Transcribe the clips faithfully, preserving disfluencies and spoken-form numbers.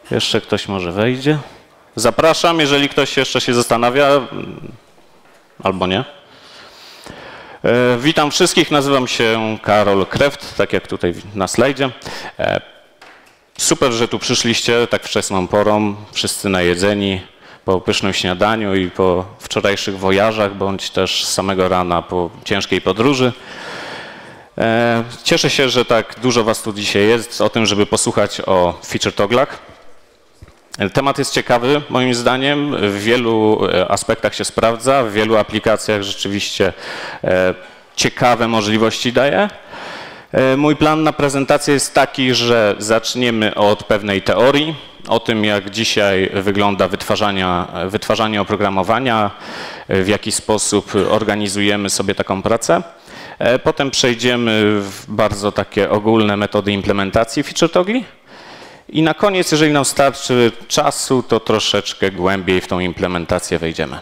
Jeszcze ktoś może wejdzie. Zapraszam, jeżeli ktoś jeszcze się zastanawia, albo nie. E, witam wszystkich, nazywam się Karol Kreft, tak jak tutaj na slajdzie. E, super, że tu przyszliście tak wczesną porą, wszyscy najedzeni po pysznym śniadaniu i po wczorajszych wojażach, bądź też z samego rana po ciężkiej podróży. E, cieszę się, że tak dużo was tu dzisiaj jest o tym, żeby posłuchać o feature toggle'ach. Temat jest ciekawy, moim zdaniem, w wielu aspektach się sprawdza, w wielu aplikacjach rzeczywiście ciekawe możliwości daje. Mój plan na prezentację jest taki, że zaczniemy od pewnej teorii, o tym, jak dzisiaj wygląda wytwarzania, wytwarzanie oprogramowania, w jaki sposób organizujemy sobie taką pracę. Potem przejdziemy w bardzo takie ogólne metody implementacji feature toggli. I na koniec, jeżeli nam starczy czasu, to troszeczkę głębiej w tą implementację wejdziemy.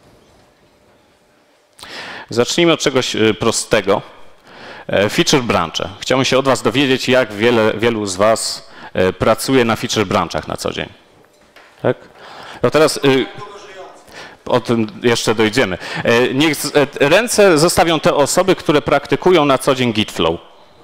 Zacznijmy od czegoś prostego. Feature branche. Chciałbym się od was dowiedzieć, jak wiele, wielu z was pracuje na feature branchach na co dzień. Tak? No teraz o tym jeszcze dojdziemy. Niech ręce zostawią te osoby, które praktykują na co dzień Git Flow.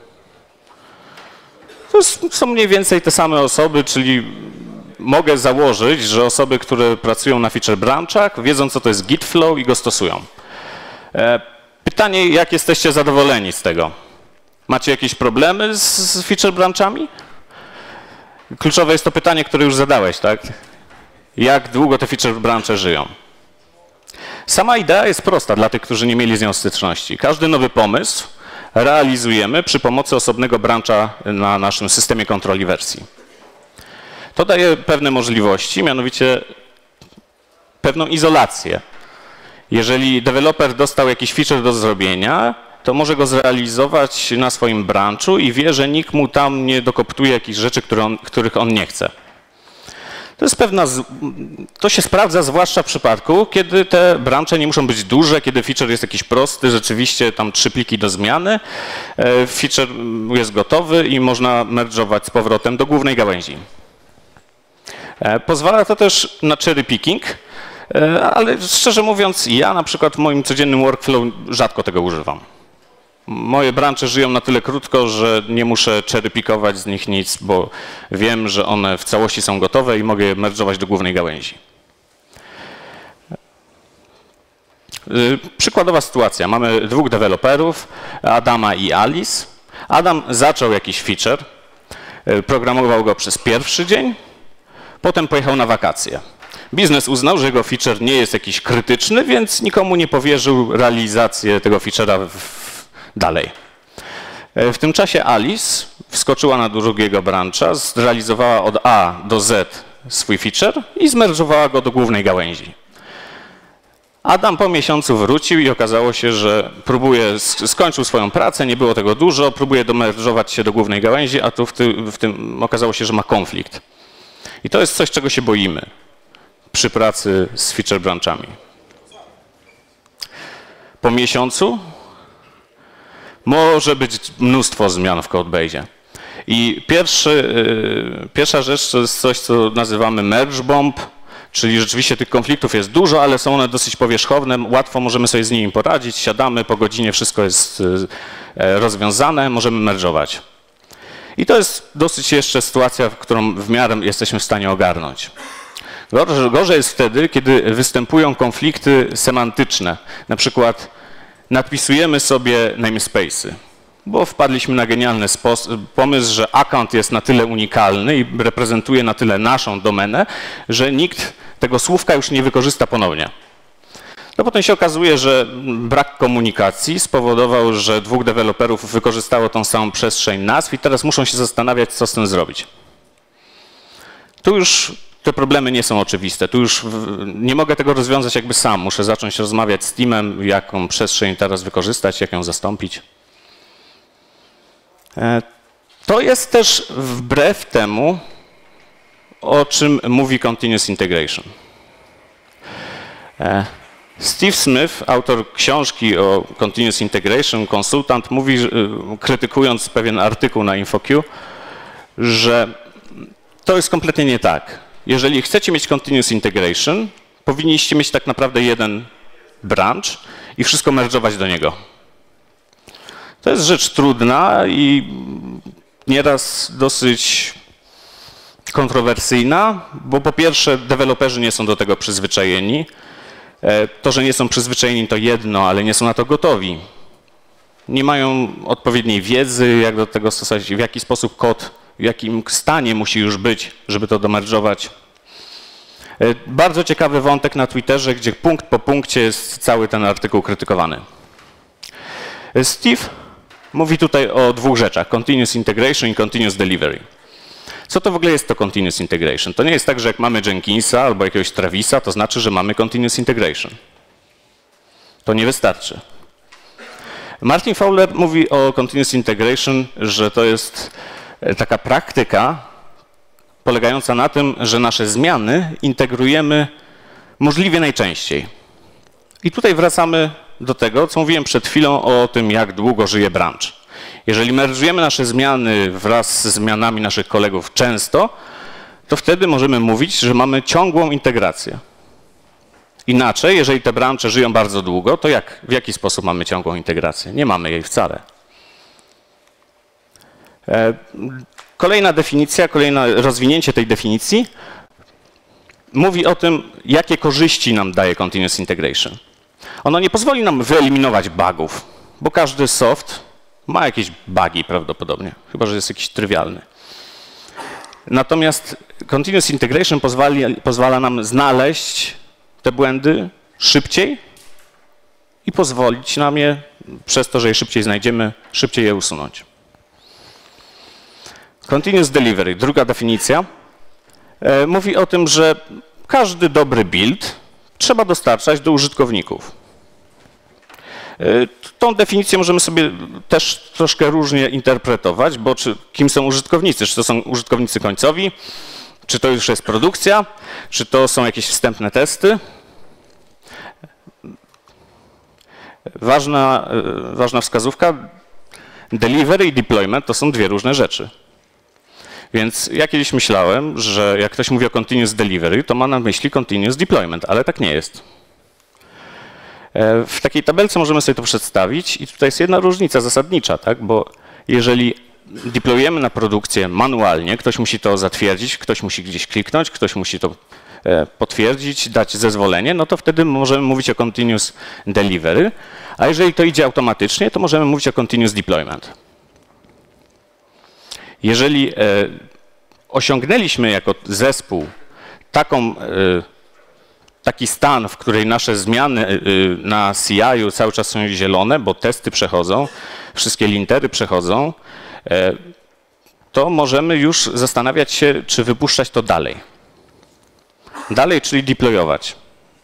To są mniej więcej te same osoby, czyli mogę założyć, że osoby, które pracują na feature branchach, wiedzą, co to jest Git Flow i go stosują. Pytanie, jak jesteście zadowoleni z tego? Macie jakieś problemy z feature branchami? Kluczowe jest to pytanie, które już zadałeś, tak? Jak długo te feature branche żyją? Sama idea jest prosta dla tych, którzy nie mieli z nią styczności. Każdy nowy pomysł realizujemy przy pomocy osobnego brancha na naszym systemie kontroli wersji. To daje pewne możliwości, mianowicie pewną izolację. Jeżeli deweloper dostał jakiś feature do zrobienia, to może go zrealizować na swoim branchu i wie, że nikt mu tam nie dokoptuje jakichś rzeczy, które on, których on nie chce. To jest pewna, to się sprawdza zwłaszcza w przypadku, kiedy te branche nie muszą być duże, kiedy feature jest jakiś prosty, rzeczywiście tam trzy pliki do zmiany, feature jest gotowy i można merge'ować z powrotem do głównej gałęzi. Pozwala to też na cherry picking, ale szczerze mówiąc, ja na przykład w moim codziennym workflow rzadko tego używam. Moje branche żyją na tyle krótko, że nie muszę cherry-pickować z nich nic, bo wiem, że one w całości są gotowe i mogę je merge'ować do głównej gałęzi. Przykładowa sytuacja. Mamy dwóch deweloperów, Adama i Alice. Adam zaczął jakiś feature, programował go przez pierwszy dzień, potem pojechał na wakacje. Biznes uznał, że jego feature nie jest jakiś krytyczny, więc nikomu nie powierzył realizację tego feature'a w dalej. W tym czasie Alice wskoczyła na drugiego brancha, zrealizowała od A do Z swój feature i zmerżowała go do głównej gałęzi. Adam po miesiącu wrócił i okazało się, że próbuje, skończył swoją pracę, nie było tego dużo, próbuje domerżować się do głównej gałęzi, a tu w tym, w tym okazało się, że ma konflikt. I to jest coś, czego się boimy przy pracy z feature branchami. Po miesiącu może być mnóstwo zmian w codebase'ie. I pierwszy, pierwsza rzecz to jest coś, co nazywamy merge bomb, czyli rzeczywiście tych konfliktów jest dużo, ale są one dosyć powierzchowne, łatwo możemy sobie z nimi poradzić, siadamy po godzinie, wszystko jest rozwiązane, możemy merge'ować. I to jest dosyć jeszcze sytuacja, którą w miarę jesteśmy w stanie ogarnąć. Gorzej, gorzej jest wtedy, kiedy występują konflikty semantyczne, na przykład nadpisujemy sobie namespace'y, bo wpadliśmy na genialny pomysł, że account jest na tyle unikalny i reprezentuje na tyle naszą domenę, że nikt tego słówka już nie wykorzysta ponownie. No potem się okazuje, że brak komunikacji spowodował, że dwóch deweloperów wykorzystało tą samą przestrzeń nazw i teraz muszą się zastanawiać, co z tym zrobić. Tu już te problemy nie są oczywiste. Tu już nie mogę tego rozwiązać jakby sam. Muszę zacząć rozmawiać z teamem, jaką przestrzeń teraz wykorzystać, jak ją zastąpić. To jest też wbrew temu, o czym mówi Continuous Integration. Steve Smith, autor książki o Continuous Integration, konsultant, mówi, krytykując pewien artykuł na InfoQ, że to jest kompletnie nie tak. Jeżeli chcecie mieć continuous integration, powinniście mieć tak naprawdę jeden branch i wszystko merge'ować do niego. To jest rzecz trudna i nieraz dosyć kontrowersyjna, bo po pierwsze deweloperzy nie są do tego przyzwyczajeni. To, że nie są przyzwyczajeni to jedno, ale nie są na to gotowi. Nie mają odpowiedniej wiedzy, jak do tego stosować, w jaki sposób kod, w jakim stanie musi już być, żeby to domerge'ować. Bardzo ciekawy wątek na Twitterze, gdzie punkt po punkcie jest cały ten artykuł krytykowany. Steve mówi tutaj o dwóch rzeczach, continuous integration i continuous delivery. Co to w ogóle jest to continuous integration? To nie jest tak, że jak mamy Jenkinsa albo jakiegoś Travisa, to znaczy, że mamy continuous integration. To nie wystarczy. Martin Fowler mówi o continuous integration, że to jest taka praktyka polegająca na tym, że nasze zmiany integrujemy możliwie najczęściej. I tutaj wracamy do tego, co mówiłem przed chwilą o tym, jak długo żyje branch. Jeżeli merge'ujemy nasze zmiany wraz ze zmianami naszych kolegów często, to wtedy możemy mówić, że mamy ciągłą integrację. Inaczej, jeżeli te branche żyją bardzo długo, to jak, w jaki sposób mamy ciągłą integrację? Nie mamy jej wcale. Kolejna definicja, kolejne rozwinięcie tej definicji mówi o tym, jakie korzyści nam daje continuous integration. Ono nie pozwoli nam wyeliminować bugów, bo każdy soft ma jakieś bugi prawdopodobnie, chyba że jest jakiś trywialny. Natomiast continuous integration pozwali, pozwala nam znaleźć te błędy szybciej i pozwolić nam je, przez to, że je szybciej znajdziemy, szybciej je usunąć. Continuous delivery, druga definicja, e, mówi o tym, że każdy dobry build trzeba dostarczać do użytkowników. E, tą definicję możemy sobie też troszkę różnie interpretować, bo czy, kim są użytkownicy? Czy to są użytkownicy końcowi? Czy to już jest produkcja? Czy to są jakieś wstępne testy? Ważna, e, ważna wskazówka, delivery i deployment to są dwie różne rzeczy. Więc ja kiedyś myślałem, że jak ktoś mówi o continuous delivery, to ma na myśli continuous deployment, ale tak nie jest. W takiej tabelce możemy sobie to przedstawić i tutaj jest jedna różnica zasadnicza, tak? Bo jeżeli deployujemy na produkcję manualnie, ktoś musi to zatwierdzić, ktoś musi gdzieś kliknąć, ktoś musi to potwierdzić, dać zezwolenie, no to wtedy możemy mówić o continuous delivery, a jeżeli to idzie automatycznie, to możemy mówić o continuous deployment. Jeżeli e, osiągnęliśmy jako zespół taką, e, taki stan, w której nasze zmiany e, na C I u cały czas są zielone, bo testy przechodzą, wszystkie lintery przechodzą, e, to możemy już zastanawiać się, czy wypuszczać to dalej. Dalej, czyli deployować.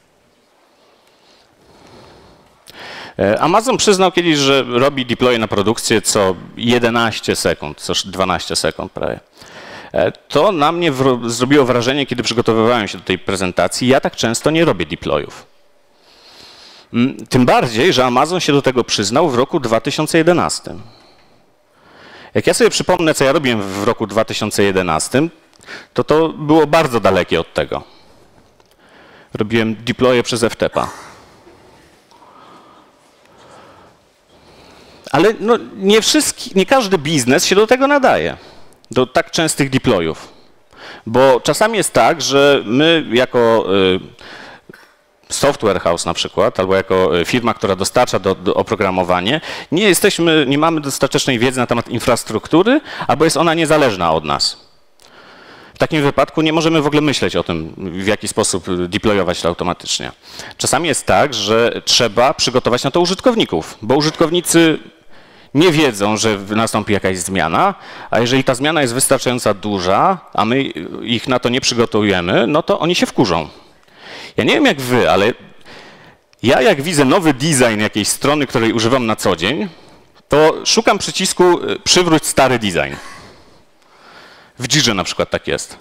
Amazon przyznał kiedyś, że robi deploy na produkcję co jedenaście sekund, co dwanaście sekund prawie. To na mnie zrobiło wrażenie, kiedy przygotowywałem się do tej prezentacji. Ja tak często nie robię deployów. Tym bardziej, że Amazon się do tego przyznał w roku dwa tysiące jedenastym. Jak ja sobie przypomnę, co ja robiłem w roku dwa tysiące jedenastym, to to było bardzo dalekie od tego. Robiłem deploye przez F T P a. Ale no, nie, wszystki, nie każdy biznes się do tego nadaje, do tak częstych deployów. Bo czasami jest tak, że my jako y, software house na przykład, albo jako firma, która dostarcza do, do oprogramowanie, nie jesteśmy, nie mamy dostatecznej wiedzy na temat infrastruktury, albo jest ona niezależna od nas. W takim wypadku nie możemy w ogóle myśleć o tym, w jaki sposób deployować to automatycznie. Czasami jest tak, że trzeba przygotować na to użytkowników, bo użytkownicy nie wiedzą, że nastąpi jakaś zmiana, a jeżeli ta zmiana jest wystarczająco duża, a my ich na to nie przygotujemy, no to oni się wkurzą. Ja nie wiem jak wy, ale ja jak widzę nowy design jakiejś strony, której używam na co dzień, to szukam przycisku przywróć stary design. W Jirze na przykład tak jest.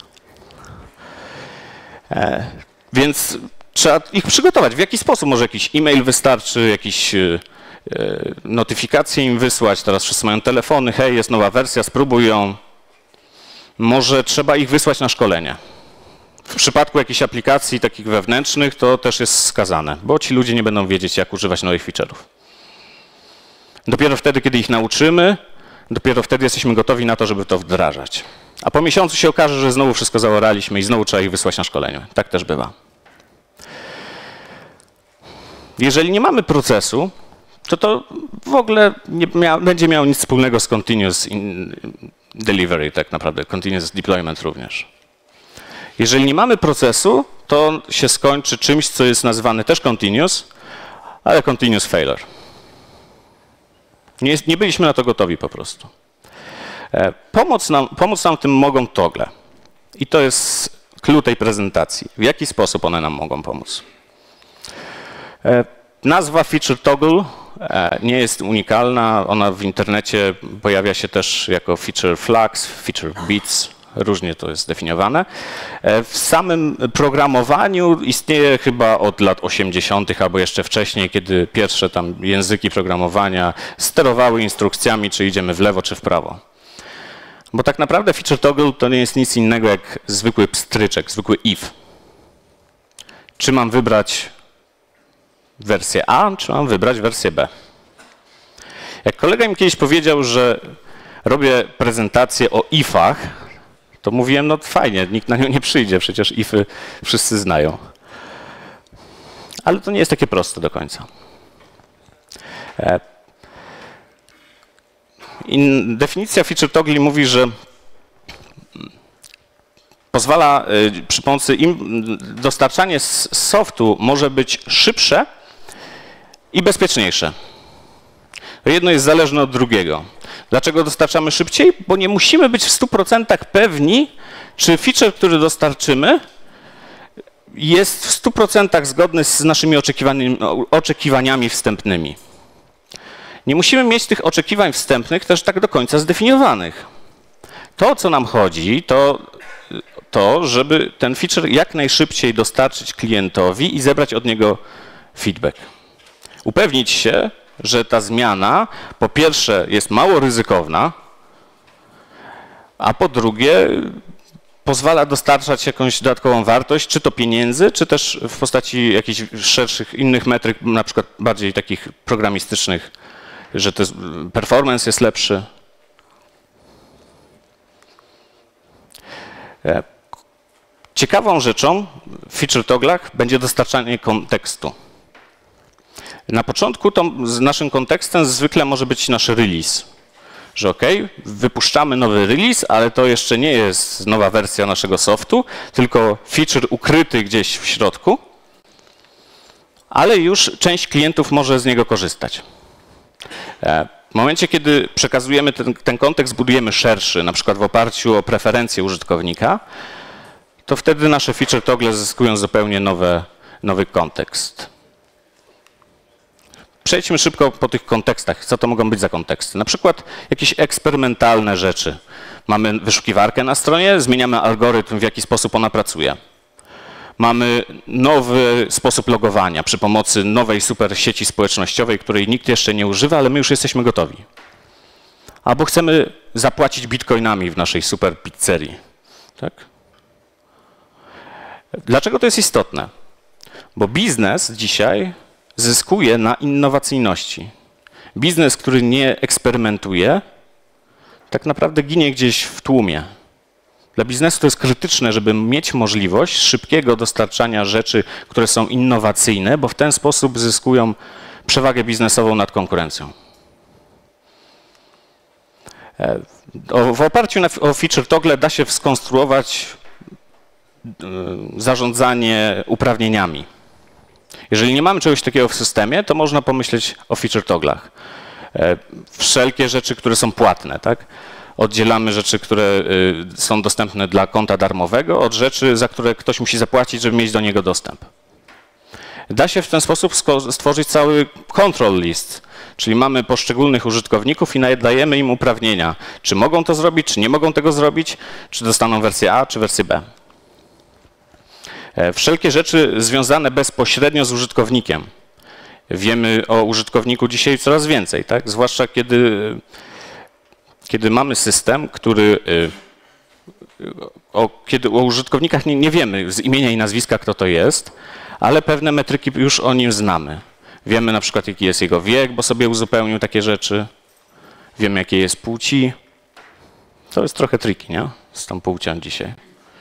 E, więc trzeba ich przygotować. W jaki sposób? Może jakiś e-mail wystarczy, jakiś e, notyfikacje im wysłać. Teraz wszyscy mają telefony. Hej, jest nowa wersja, spróbuj ją. może trzeba ich wysłać na szkolenie. W przypadku jakichś aplikacji takich wewnętrznych to też jest skazane, bo ci ludzie nie będą wiedzieć, jak używać nowych feature'ów. Dopiero wtedy, kiedy ich nauczymy, dopiero wtedy jesteśmy gotowi na to, żeby to wdrażać. A po miesiącu się okaże, że znowu wszystko zaoraliśmy i znowu trzeba ich wysłać na szkolenie. Tak też bywa. Jeżeli nie mamy procesu, to to w ogóle nie mia będzie miało nic wspólnego z continuous delivery, tak naprawdę, continuous deployment również. Jeżeli nie mamy procesu, to się skończy czymś, co jest nazywane też continuous, ale continuous failure. Nie, jest, nie byliśmy na to gotowi po prostu. E, pomóc, nam, pomóc nam w tym mogą toggle. I to jest clue tej prezentacji. W jaki sposób one nam mogą pomóc? E, nazwa feature toggle e, nie jest unikalna. Ona w internecie pojawia się też jako feature flags, feature bits. Różnie to jest zdefiniowane. W samym programowaniu istnieje chyba od lat osiemdziesiątych albo jeszcze wcześniej, kiedy pierwsze tam języki programowania sterowały instrukcjami, czy idziemy w lewo, czy w prawo. Bo tak naprawdę feature toggle to nie jest nic innego jak zwykły pstryczek, zwykły if. Czy mam wybrać wersję A, czy mam wybrać wersję B? Jak kolega mi kiedyś powiedział, że robię prezentację o ifach, to mówiłem, no fajnie, nikt na nią nie przyjdzie, przecież ify wszyscy znają. Ale to nie jest takie proste do końca. I definicja feature toggle mówi, że pozwala przy pomocy im dostarczanie softu może być szybsze i bezpieczniejsze. To jedno jest zależne od drugiego. Dlaczego dostarczamy szybciej? Bo nie musimy być w stu procentach pewni, czy feature, który dostarczymy, jest w stu procentach zgodny z naszymi oczekiwaniami, oczekiwaniami wstępnymi. Nie musimy mieć tych oczekiwań wstępnych też tak do końca zdefiniowanych. To, o co nam chodzi, to to, żeby ten feature jak najszybciej dostarczyć klientowi i zebrać od niego feedback. Upewnić się, że ta zmiana po pierwsze jest mało ryzykowna, a po drugie pozwala dostarczać jakąś dodatkową wartość, czy to pieniędzy, czy też w postaci jakichś szerszych innych metryk, na przykład bardziej takich programistycznych, że to jest, performance jest lepszy. Ciekawą rzeczą w feature toglach będzie dostarczanie kontekstu. Na początku to z naszym kontekstem zwykle może być nasz release, że ok, wypuszczamy nowy release, ale to jeszcze nie jest nowa wersja naszego softu, tylko feature ukryty gdzieś w środku, ale już część klientów może z niego korzystać. W momencie, kiedy przekazujemy ten, ten kontekst, budujemy szerszy, na przykład w oparciu o preferencje użytkownika, to wtedy nasze feature toggle zyskują zupełnie nowe, nowy kontekst. Przejdźmy szybko po tych kontekstach. Co to mogą być za konteksty? Na przykład jakieś eksperymentalne rzeczy. Mamy wyszukiwarkę na stronie, zmieniamy algorytm, w jaki sposób ona pracuje. Mamy nowy sposób logowania przy pomocy nowej super sieci społecznościowej, której nikt jeszcze nie używa, ale my już jesteśmy gotowi. Albo chcemy zapłacić bitcoinami w naszej super pizzerii. Tak? Dlaczego to jest istotne? Bo biznes dzisiaj zyskuje na innowacyjności. Biznes, który nie eksperymentuje, tak naprawdę ginie gdzieś w tłumie. Dla biznesu to jest krytyczne, żeby mieć możliwość szybkiego dostarczania rzeczy, które są innowacyjne, bo w ten sposób zyskują przewagę biznesową nad konkurencją. W oparciu o feature toggle da się skonstruować zarządzanie uprawnieniami. Jeżeli nie mamy czegoś takiego w systemie, to można pomyśleć o feature toglach. Wszelkie rzeczy, które są płatne, tak? Oddzielamy rzeczy, które są dostępne dla konta darmowego, od rzeczy, za które ktoś musi zapłacić, żeby mieć do niego dostęp. Da się w ten sposób stworzyć cały control list, czyli mamy poszczególnych użytkowników i nadajemy im uprawnienia. Czy mogą to zrobić, czy nie mogą tego zrobić, czy dostaną wersję A, czy wersję B. Wszelkie rzeczy związane bezpośrednio z użytkownikiem. Wiemy o użytkowniku dzisiaj coraz więcej, tak? Zwłaszcza kiedy, kiedy mamy system, który o, kiedy o użytkownikach nie, nie wiemy z imienia i nazwiska, kto to jest, ale pewne metryki już o nim znamy. Wiemy na przykład, jaki jest jego wiek, bo sobie uzupełnił takie rzeczy. Wiemy, jakie jest płci. To jest trochę tricky, nie? Z tą płcią dzisiaj.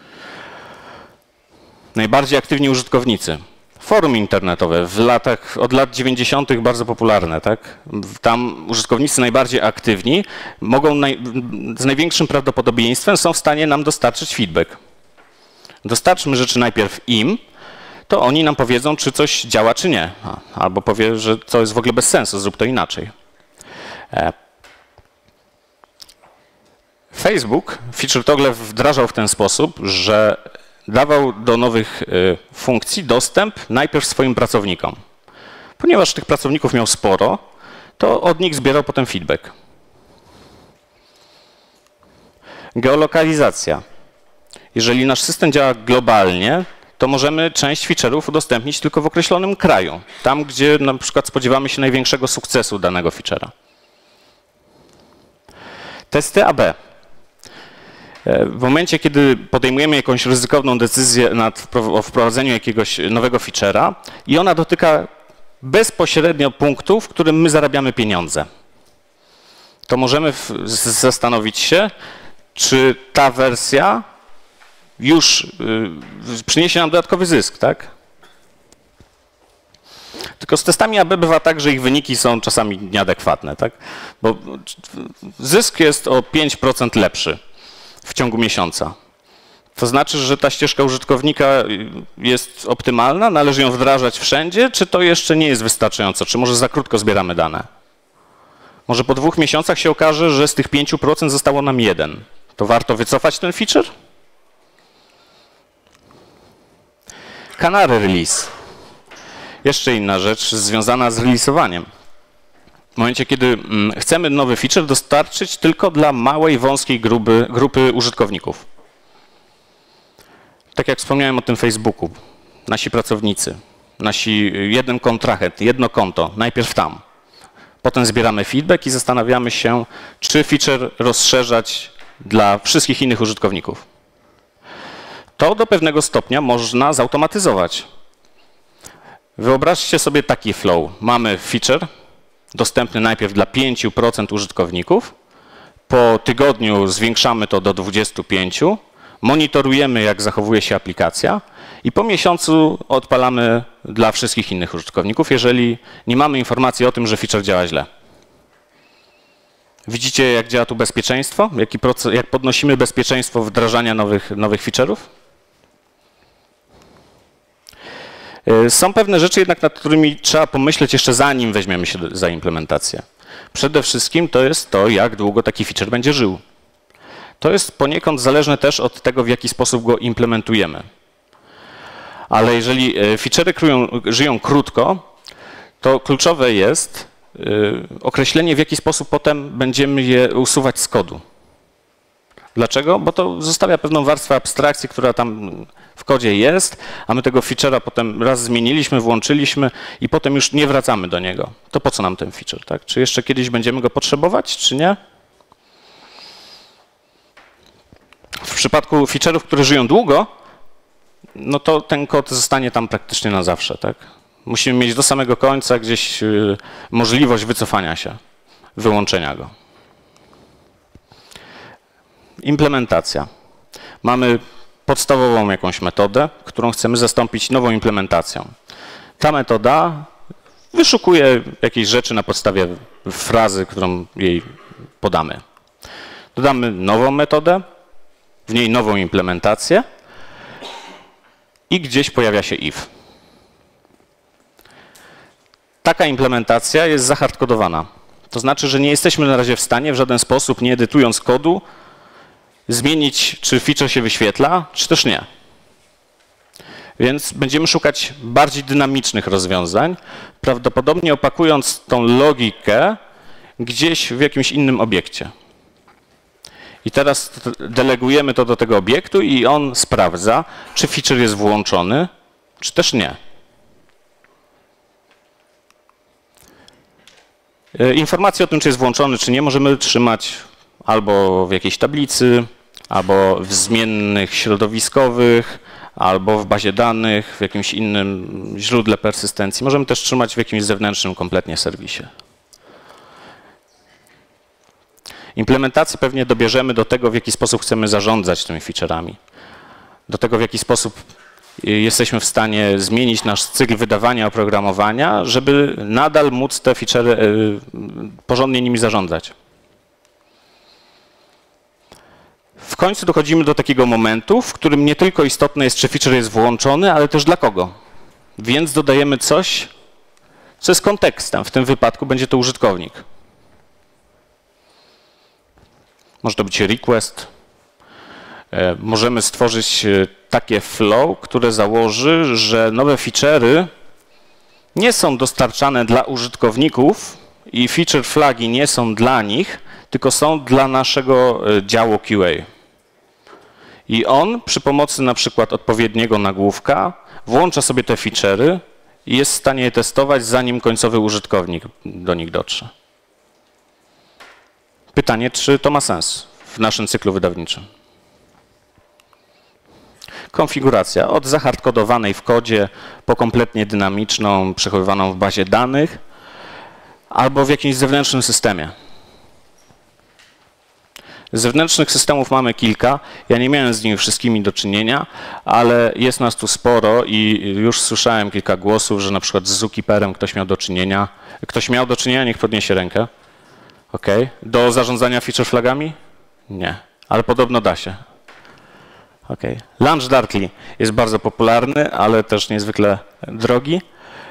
Najbardziej aktywni użytkownicy. Forum internetowe w latach, od lat dziewięćdziesiątych bardzo popularne, tak? Tam użytkownicy najbardziej aktywni mogą naj, z największym prawdopodobieństwem są w stanie nam dostarczyć feedback. Dostarczmy rzeczy najpierw im, to oni nam powiedzą, czy coś działa, czy nie. Albo powie, że to jest w ogóle bez sensu, zrób to inaczej. Facebook Feature Toggle wdrażał w ten sposób, że dawał do nowych funkcji dostęp najpierw swoim pracownikom. Ponieważ tych pracowników miał sporo, to od nich zbierał potem feedback. Geolokalizacja. Jeżeli nasz system działa globalnie, to możemy część feature'ów udostępnić tylko w określonym kraju. Tam, gdzie na przykład spodziewamy się największego sukcesu danego feature'a. Testy A B. W momencie, kiedy podejmujemy jakąś ryzykowną decyzję nad o wprowadzeniu jakiegoś nowego feature'a i ona dotyka bezpośrednio punktu, w którym my zarabiamy pieniądze, to możemy zastanowić się, czy ta wersja już y, przyniesie nam dodatkowy zysk, tak? Tylko z testami A B bywa tak, że ich wyniki są czasami nieadekwatne, tak? Bo zysk jest o pięć procent lepszy w ciągu miesiąca. To znaczy, że ta ścieżka użytkownika jest optymalna, należy ją wdrażać wszędzie, czy to jeszcze nie jest wystarczająco, czy może za krótko zbieramy dane? Może po dwóch miesiącach się okaże, że z tych pięciu procent zostało nam jeden. To warto wycofać ten feature? Canary release. Jeszcze inna rzecz związana z releasowaniem. W momencie, kiedy chcemy nowy feature dostarczyć tylko dla małej, wąskiej grupy, grupy użytkowników. Tak jak wspomniałem o tym Facebooku. Nasi pracownicy, nasi jeden kontrahent, jedno konto, najpierw tam. Potem zbieramy feedback i zastanawiamy się, czy feature rozszerzać dla wszystkich innych użytkowników. To do pewnego stopnia można zautomatyzować. Wyobraźcie sobie taki flow. Mamy feature dostępny najpierw dla pięć procent użytkowników. Po tygodniu zwiększamy to do dwudziestu pięciu procent. Monitorujemy, jak zachowuje się aplikacja i po miesiącu odpalamy dla wszystkich innych użytkowników, jeżeli nie mamy informacji o tym, że feature działa źle. Widzicie, jak działa tu bezpieczeństwo? Jaki proces, jak podnosimy bezpieczeństwo wdrażania nowych, nowych feature'ów? Są pewne rzeczy jednak, nad którymi trzeba pomyśleć jeszcze zanim weźmiemy się za implementację. Przede wszystkim to jest to, jak długo taki feature będzie żył. To jest poniekąd zależne też od tego, w jaki sposób go implementujemy. Ale jeżeli feature'y żyją krótko, to kluczowe jest określenie, w jaki sposób potem będziemy je usuwać z kodu. Dlaczego? Bo to zostawia pewną warstwę abstrakcji, która tam w kodzie jest, a my tego feature'a potem raz zmieniliśmy, włączyliśmy i potem już nie wracamy do niego. To po co nam ten feature, tak? Czy jeszcze kiedyś będziemy go potrzebować, czy nie? W przypadku feature'ów, które żyją długo, no to ten kod zostanie tam praktycznie na zawsze, tak? Musimy mieć do samego końca gdzieś możliwość wycofania się, wyłączenia go. Implementacja. Mamy podstawową jakąś metodę, którą chcemy zastąpić nową implementacją. Ta metoda wyszukuje jakieś rzeczy na podstawie frazy, którą jej podamy. Dodamy nową metodę, w niej nową implementację i gdzieś pojawia się if. Taka implementacja jest zahardkodowana. To znaczy, że nie jesteśmy na razie w stanie w żaden sposób, nie edytując kodu, zmienić, czy feature się wyświetla, czy też nie. Więc będziemy szukać bardziej dynamicznych rozwiązań, prawdopodobnie opakując tą logikę gdzieś w jakimś innym obiekcie. I teraz delegujemy to do tego obiektu i on sprawdza, czy feature jest włączony, czy też nie. Informacje o tym, czy jest włączony, czy nie, możemy trzymać albo w jakiejś tablicy, albo w zmiennych środowiskowych, albo w bazie danych, w jakimś innym źródle persystencji. Możemy też trzymać w jakimś zewnętrznym kompletnie serwisie. Implementację pewnie dobierzemy do tego, w jaki sposób chcemy zarządzać tymi feature'ami. Do tego, w jaki sposób jesteśmy w stanie zmienić nasz cykl wydawania oprogramowania, żeby nadal móc te feature'y porządnie nimi zarządzać. W końcu dochodzimy do takiego momentu, w którym nie tylko istotne jest, czy feature jest włączony, ale też dla kogo. Więc dodajemy coś, co jest kontekstem. W tym wypadku będzie to użytkownik. Może to być request. Możemy stworzyć takie flow, które założy, że nowe feature'y nie są dostarczane dla użytkowników i feature flagi nie są dla nich, tylko są dla naszego działu Q A. I on przy pomocy na przykład odpowiedniego nagłówka włącza sobie te feature'y i jest w stanie je testować, zanim końcowy użytkownik do nich dotrze. Pytanie, czy to ma sens w naszym cyklu wydawniczym? Konfiguracja od zahardkodowanej w kodzie po kompletnie dynamiczną, przechowywaną w bazie danych albo w jakimś zewnętrznym systemie. Zewnętrznych systemów mamy kilka. Ja nie miałem z nimi wszystkimi do czynienia, ale jest nas tu sporo i już słyszałem kilka głosów, że na przykład z Zookeeperem ktoś miał do czynienia. Ktoś miał do czynienia, niech podniesie rękę. OK. Do zarządzania feature flagami? Nie, ale podobno da się. OK. Launch Darkly jest bardzo popularny, ale też niezwykle drogi.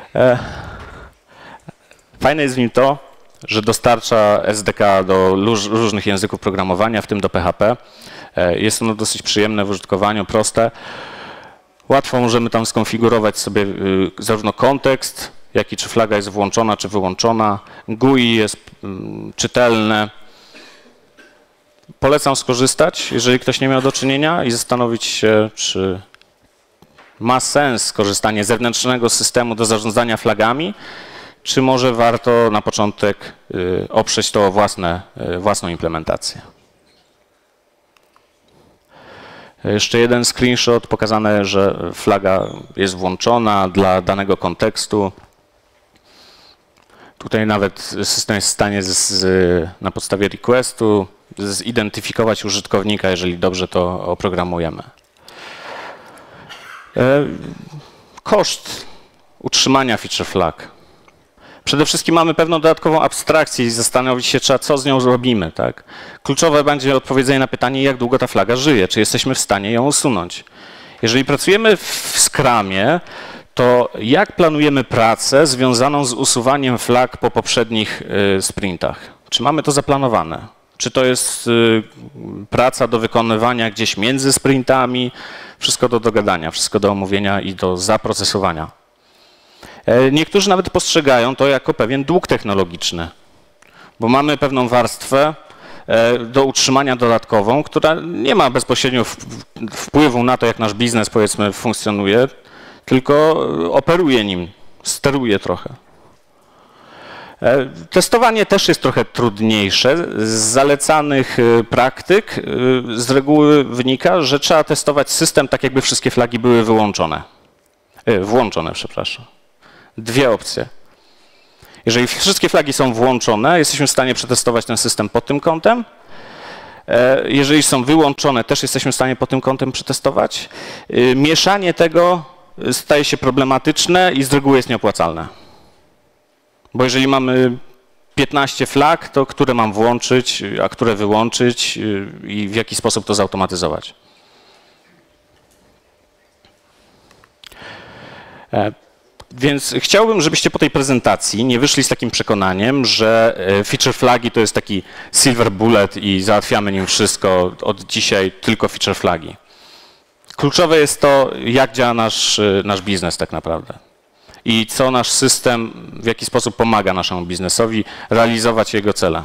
Fajne jest w nim to, że dostarcza S D K do różnych języków programowania, w tym do P H P. Jest ono dosyć przyjemne w użytkowaniu, proste. Łatwo możemy tam skonfigurować sobie zarówno kontekst, jak i czy flaga jest włączona, czy wyłączona. G U I jest czytelne. Polecam skorzystać, jeżeli ktoś nie miał do czynienia i zastanowić się, czy ma sens skorzystanie z zewnętrznego systemu do zarządzania flagami, czy może warto na początek oprzeć to o własne, własną implementację. Jeszcze jeden screenshot, pokazane, że flaga jest włączona dla danego kontekstu. Tutaj nawet system jest w stanie z, z, na podstawie requestu zidentyfikować użytkownika, jeżeli dobrze to oprogramujemy. Koszt utrzymania feature flag. Przede wszystkim mamy pewną dodatkową abstrakcję i zastanowić się trzeba, co z nią zrobimy. Tak? Kluczowe będzie odpowiedzenie na pytanie, jak długo ta flaga żyje, czy jesteśmy w stanie ją usunąć. Jeżeli pracujemy w Scrumie, to jak planujemy pracę związaną z usuwaniem flag po poprzednich sprintach? Czy mamy to zaplanowane? Czy to jest praca do wykonywania gdzieś między sprintami? Wszystko do dogadania, wszystko do omówienia i do zaprocesowania. Niektórzy nawet postrzegają to jako pewien dług technologiczny, bo mamy pewną warstwę do utrzymania dodatkową, która nie ma bezpośrednio wpływu na to, jak nasz biznes, powiedzmy, funkcjonuje, tylko operuje nim, steruje trochę. Testowanie też jest trochę trudniejsze. Z zalecanych praktyk z reguły wynika, że trzeba testować system tak, jakby wszystkie flagi były wyłączone. Włączone, przepraszam. Dwie opcje. Jeżeli wszystkie flagi są włączone, jesteśmy w stanie przetestować ten system pod tym kątem. Jeżeli są wyłączone, też jesteśmy w stanie pod tym kątem przetestować. Mieszanie tego staje się problematyczne i z reguły jest nieopłacalne. Bo jeżeli mamy piętnaście flag, to które mam włączyć, a które wyłączyć i w jaki sposób to zautomatyzować. Więc chciałbym, żebyście po tej prezentacji nie wyszli z takim przekonaniem, że feature flagi to jest taki silver bullet i załatwiamy nim wszystko, od dzisiaj tylko feature flagi. Kluczowe jest to, jak działa nasz, nasz biznes tak naprawdę i co nasz system, w jaki sposób pomaga naszemu biznesowi realizować jego cele.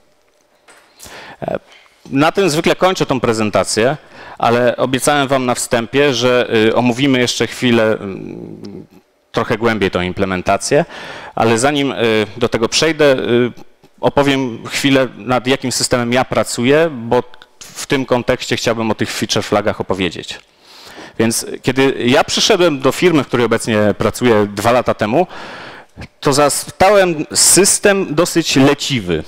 Na tym zwykle kończę tą prezentację, ale obiecałem wam na wstępie, że omówimy jeszcze chwilę trochę głębiej tą implementację, ale zanim do tego przejdę, opowiem chwilę, nad jakim systemem ja pracuję, bo w tym kontekście chciałbym o tych feature flagach opowiedzieć. Więc kiedy ja przyszedłem do firmy, w której obecnie pracuję dwa lata temu, to zastałem system dosyć leciwy.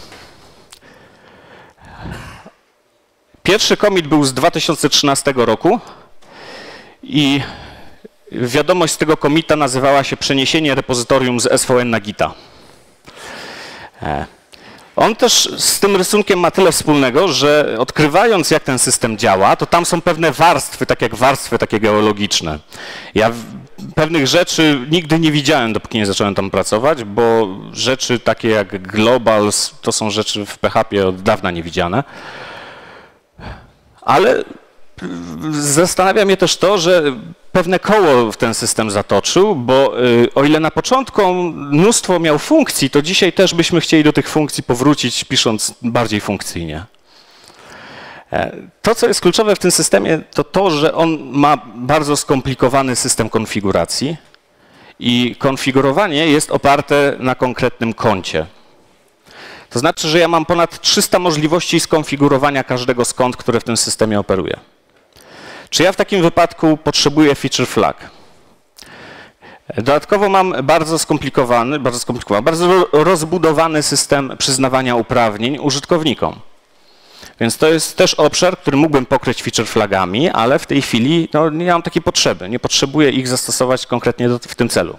Pierwszy commit był z dwa tysiące trzynastego roku i wiadomość z tego commita nazywała się przeniesienie repozytorium z S V N na Gita. On też z tym rysunkiem ma tyle wspólnego, że odkrywając, jak ten system działa, to tam są pewne warstwy, tak jak warstwy takie geologiczne. Ja pewnych rzeczy nigdy nie widziałem, dopóki nie zacząłem tam pracować, bo rzeczy takie jak globals to są rzeczy w P H P od dawna niewidziane. Ale zastanawia mnie też to, że pewne koło w ten system zatoczył, bo y, o ile na początku mnóstwo miał funkcji, to dzisiaj też byśmy chcieli do tych funkcji powrócić, pisząc bardziej funkcyjnie. To, co jest kluczowe w tym systemie, to to, że on ma bardzo skomplikowany system konfiguracji i konfigurowanie jest oparte na konkretnym koncie. To znaczy, że ja mam ponad trzysta możliwości skonfigurowania każdego z kont, które w tym systemie operuje. Czy ja w takim wypadku potrzebuję feature flag? Dodatkowo mam bardzo skomplikowany, bardzo skomplikowany, bardzo rozbudowany system przyznawania uprawnień użytkownikom. Więc to jest też obszar, który mógłbym pokryć feature flagami, ale w tej chwili no, nie mam takiej potrzeby. Nie potrzebuję ich zastosować konkretnie do, w tym celu.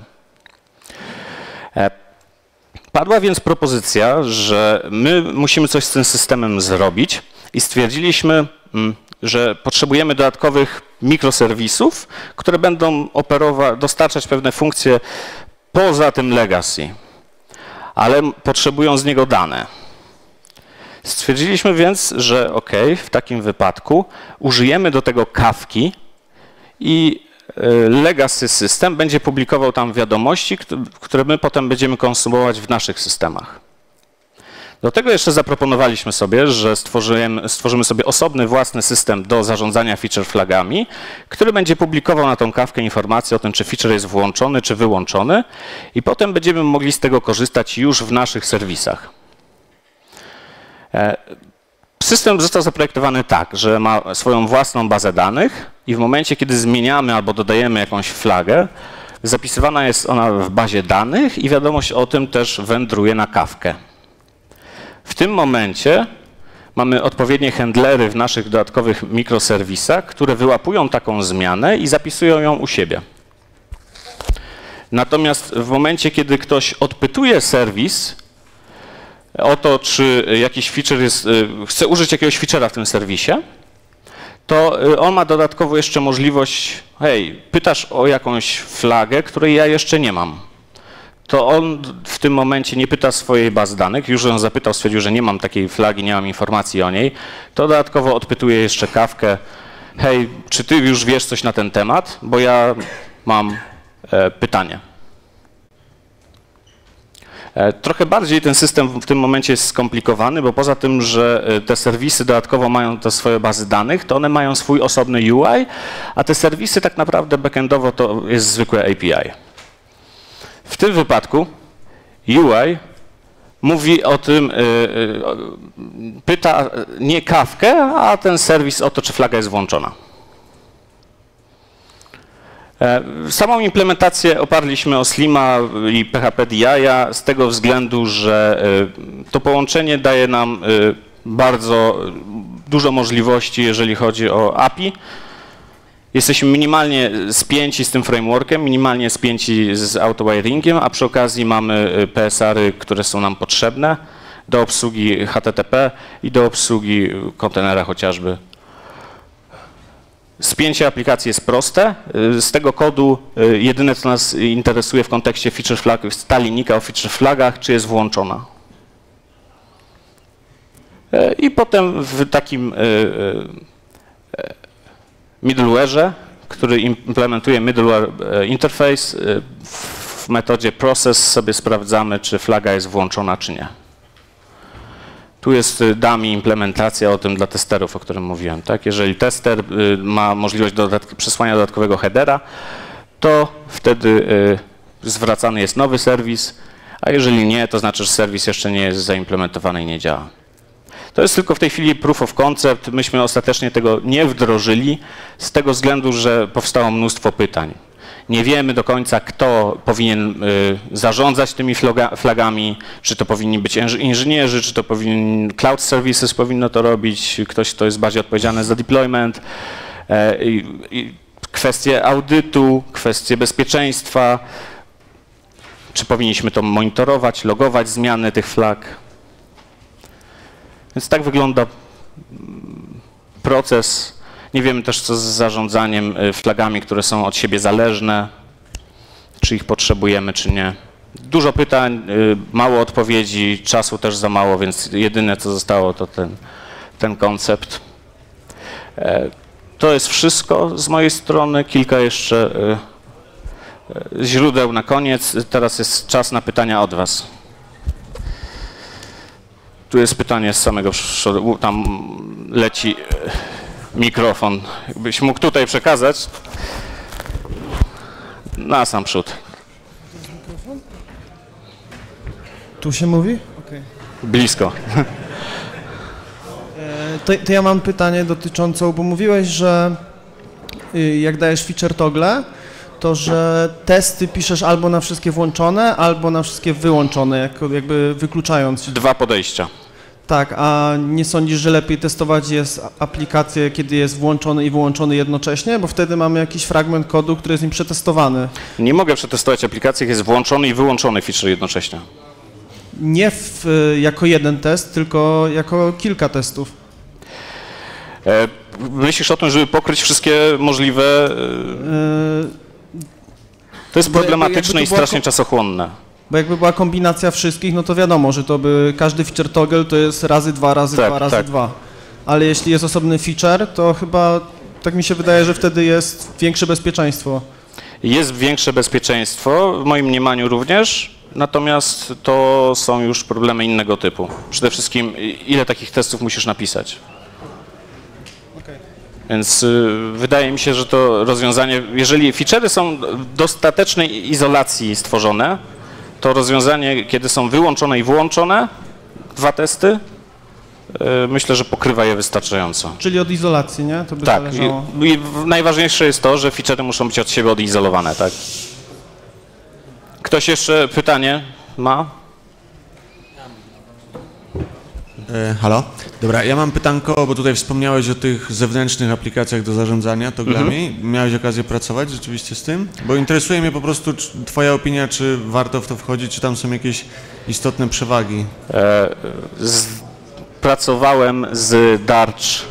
Padła więc propozycja, że my musimy coś z tym systemem zrobić i stwierdziliśmy, że potrzebujemy dodatkowych mikroserwisów, które będą operować, dostarczać pewne funkcje poza tym legacy, ale potrzebują z niego dane. Stwierdziliśmy więc, że ok, w takim wypadku użyjemy do tego Kafki i legacy system będzie publikował tam wiadomości, które my potem będziemy konsumować w naszych systemach. Do tego jeszcze zaproponowaliśmy sobie, że stworzymy, stworzymy sobie osobny własny system do zarządzania feature flagami, który będzie publikował na tą Kafkę informacje o tym, czy feature jest włączony, czy wyłączony i potem będziemy mogli z tego korzystać już w naszych serwisach. System został zaprojektowany tak, że ma swoją własną bazę danych i w momencie, kiedy zmieniamy albo dodajemy jakąś flagę, zapisywana jest ona w bazie danych i wiadomość o tym też wędruje na Kafkę. W tym momencie mamy odpowiednie handlery w naszych dodatkowych mikroserwisach, które wyłapują taką zmianę i zapisują ją u siebie. Natomiast w momencie, kiedy ktoś odpytuje serwis o to, czy jakiś feature jest, chce użyć jakiegoś feature'a w tym serwisie, to on ma dodatkowo jeszcze możliwość, hej, pytasz o jakąś flagę, której ja jeszcze nie mam. To on w tym momencie nie pyta swojej bazy danych, już ją zapytał, stwierdził, że nie mam takiej flagi, nie mam informacji o niej, to dodatkowo odpytuje jeszcze Kafkę, hej, czy ty już wiesz coś na ten temat, bo ja mam e, pytanie. E, trochę bardziej ten system w tym momencie jest skomplikowany, bo poza tym, że te serwisy dodatkowo mają te swoje bazy danych, to one mają swój osobny U I, a te serwisy tak naprawdę backendowo to jest zwykłe A P I. W tym wypadku U I mówi o tym, pyta nie Kafkę, a ten serwis o to, czy flaga jest włączona. Samą implementację oparliśmy o Slima i P H P D I z tego względu, że to połączenie daje nam bardzo dużo możliwości, jeżeli chodzi o A P I. Jesteśmy minimalnie spięci z tym frameworkiem, minimalnie spięci z autowiringiem, a przy okazji mamy P S R-y, które są nam potrzebne do obsługi H T T P i do obsługi kontenera chociażby. Spięcie aplikacji jest proste. Z tego kodu jedyne, co nas interesuje w kontekście feature flag, jest ta linijka o feature flagach, czy jest włączona. I potem w takim middleware'ze, który implementuje middleware interface, w metodzie process sobie sprawdzamy, czy flaga jest włączona, czy nie. Tu jest dummy implementacja o tym dla testerów, o którym mówiłem. Tak? Jeżeli tester ma możliwość dodatk- przesłania dodatkowego headera, to wtedy zwracany jest nowy serwis, a jeżeli nie, to znaczy, że serwis jeszcze nie jest zaimplementowany i nie działa. To jest tylko w tej chwili proof of concept. Myśmy ostatecznie tego nie wdrożyli z tego względu, że powstało mnóstwo pytań. Nie wiemy do końca, kto powinien y, zarządzać tymi flaga, flagami, czy to powinni być inżynierzy, czy to powinien Cloud Services powinno to robić, ktoś, kto jest bardziej odpowiedzialny za deployment. E, i, i kwestie audytu, kwestie bezpieczeństwa, czy powinniśmy to monitorować, logować zmiany tych flag. Więc tak wygląda proces. Nie wiemy też, co z zarządzaniem flagami, które są od siebie zależne, czy ich potrzebujemy, czy nie. Dużo pytań, mało odpowiedzi, czasu też za mało, więc jedyne, co zostało, to ten, ten koncept. To jest wszystko z mojej strony. Kilka jeszcze źródeł na koniec. Teraz jest czas na pytania od was. Tu jest pytanie z samego przodu. Tam leci mikrofon. Jakbyś mógł tutaj przekazać. Na sam przód. Tu się mówi? Okay. Blisko. To, to ja mam pytanie dotyczące, bo mówiłeś, że jak dajesz feature toggle, to że testy piszesz albo na wszystkie włączone, albo na wszystkie wyłączone, jako, jakby wykluczając. Dwa podejścia. Tak, a nie sądzisz, że lepiej testować jest aplikację, kiedy jest włączony i wyłączony jednocześnie? Bo wtedy mamy jakiś fragment kodu, który jest nim przetestowany. Nie mogę przetestować aplikacji, jak jest włączony i wyłączony feature jednocześnie. Nie w, jako jeden test, tylko jako kilka testów. E, myślisz o tym, żeby pokryć wszystkie możliwe... To jest problematyczne i strasznie czasochłonne. Bo jakby była kombinacja wszystkich, no to wiadomo, że to by każdy feature toggle to jest razy dwa, razy tak, dwa, razy tak. dwa. Ale jeśli jest osobny feature, to chyba tak mi się wydaje, że wtedy jest większe bezpieczeństwo. Jest większe bezpieczeństwo, w moim mniemaniu również, natomiast to są już problemy innego typu. Przede wszystkim, ile takich testów musisz napisać. Okay. Więc y, wydaje mi się, że to rozwiązanie, jeżeli feature'y są w dostatecznej izolacji stworzone, to rozwiązanie, kiedy są wyłączone i włączone, dwa testy, y, myślę, że pokrywa je wystarczająco. Czyli od izolacji, nie? To by tak. zależało. I, i najważniejsze jest to, że feature'y muszą być od siebie odizolowane, tak? Ktoś jeszcze pytanie ma? E, halo? Dobra, ja mam pytanko, bo tutaj wspomniałeś o tych zewnętrznych aplikacjach do zarządzania toglami. Mhm. Miałeś okazję pracować rzeczywiście z tym? Bo interesuje mnie po prostu czy, twoja opinia, czy warto w to wchodzić, czy tam są jakieś istotne przewagi. E, z, pracowałem z Darch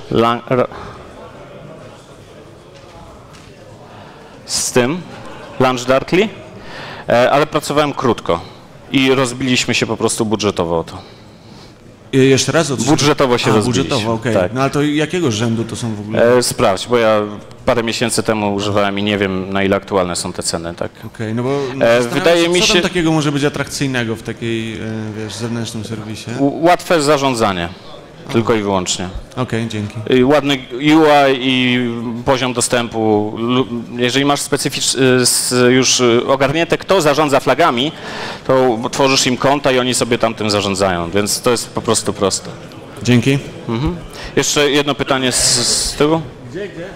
z tym, Launch Darkly, e, ale pracowałem krótko i rozbiliśmy się po prostu budżetowo o to. Jeszcze raz? O co budżetowo się A, rozbiliśmy. budżetowo, okej. Okay. Tak. No ale to jakiego rzędu to są w ogóle? E, sprawdź, bo ja parę miesięcy temu używałem i nie wiem, na ile aktualne są te ceny, tak? Okej, okay, no bo no, e, wydaje mi co się, tam takiego może być atrakcyjnego w takiej, wiesz, zewnętrznym serwisie? Łatwe zarządzanie, Aha. tylko i wyłącznie. Okej, okay, dzięki. Ładny U I i poziom dostępu. Jeżeli masz specyficz, już ogarnięte, kto zarządza flagami, to tworzysz im konta i oni sobie tam tym zarządzają, więc to jest po prostu proste. Dzięki. Mhm. Jeszcze jedno pytanie z, z tyłu. Gdzie, gdzie?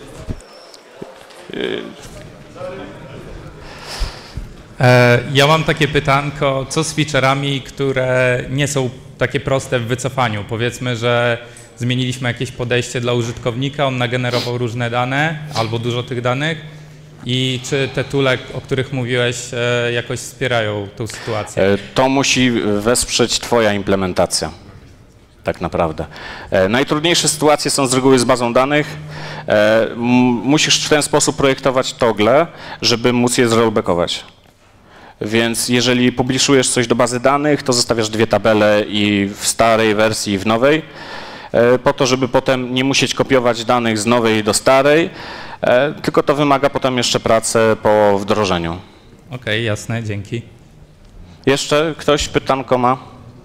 Ja mam takie pytanko, co z feature'ami, które nie są takie proste w wycofaniu? Powiedzmy, że zmieniliśmy jakieś podejście dla użytkownika, on nagenerował różne dane albo dużo tych danych i czy te toole, o których mówiłeś, jakoś wspierają tą sytuację? To musi wesprzeć twoja implementacja, tak naprawdę. Najtrudniejsze sytuacje są z reguły z bazą danych. Musisz w ten sposób projektować toggle, żeby móc je zrollbackować. Więc jeżeli publishujesz coś do bazy danych, to zostawiasz dwie tabele i w starej wersji i w nowej, po to, żeby potem nie musieć kopiować danych z nowej do starej, tylko to wymaga potem jeszcze pracy po wdrożeniu. Okej, okay, jasne, dzięki. Jeszcze ktoś pytanko ma?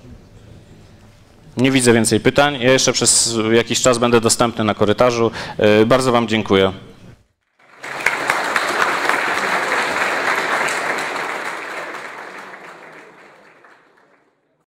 Nie widzę więcej pytań. Ja jeszcze przez jakiś czas będę dostępny na korytarzu. Bardzo wam dziękuję.